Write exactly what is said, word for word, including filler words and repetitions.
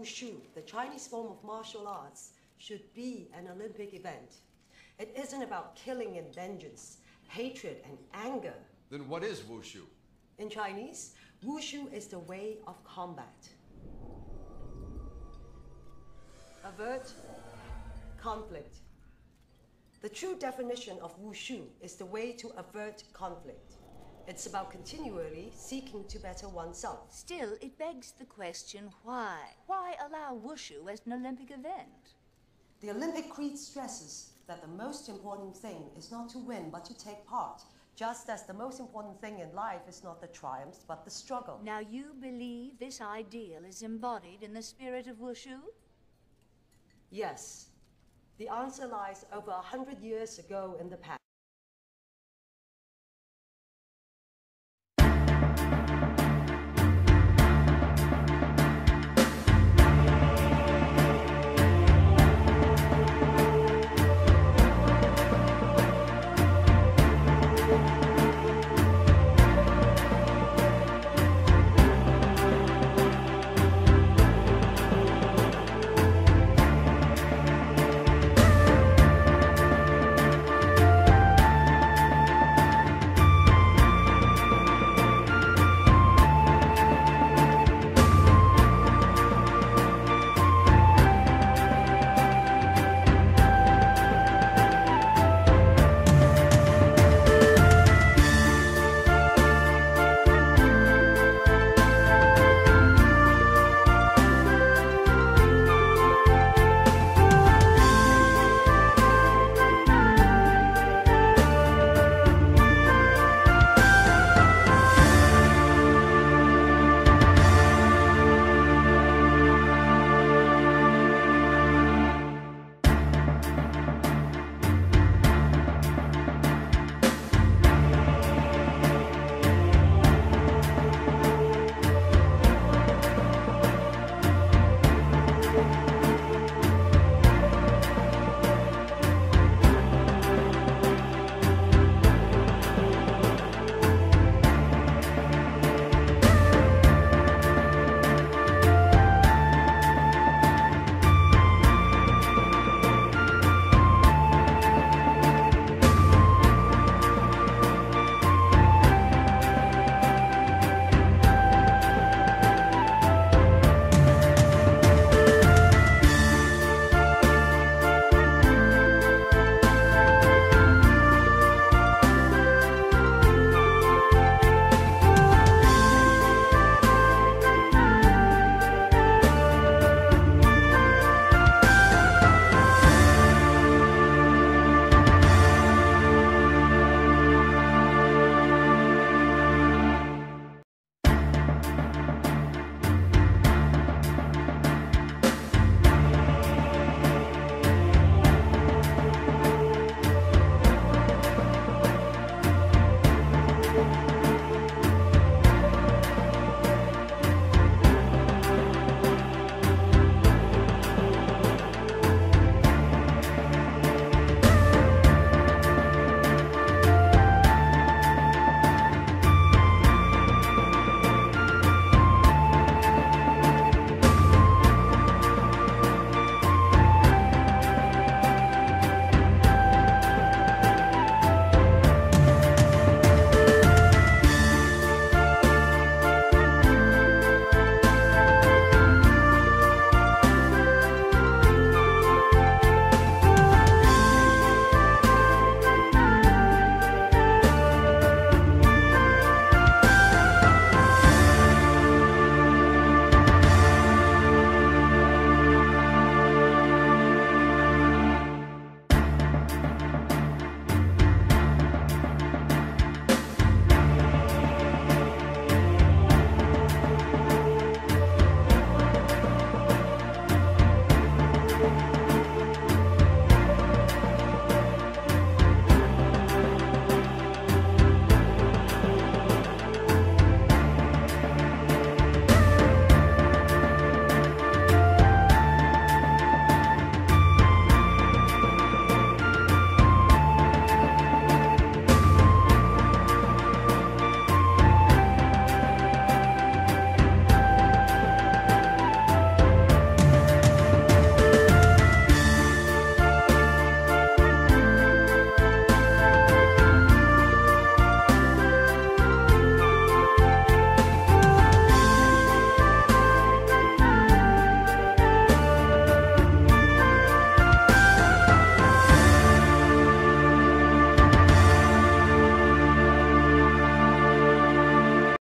Wushu, the Chinese form of martial arts, should be an Olympic event. It isn't about killing and vengeance, hatred and anger. Then what is Wushu? In Chinese, Wushu is the way of combat. Avert conflict. The true definition of Wushu is the way to avert conflict. It's about continually seeking to better oneself. Still, it begs the question, why? Why allow Wushu as an Olympic event? The Olympic Creed stresses that the most important thing is not to win, but to take part, just as the most important thing in life is not the triumphs, but the struggle. Now, you believe this ideal is embodied in the spirit of Wushu? Yes. The answer lies over a hundred years ago in the past.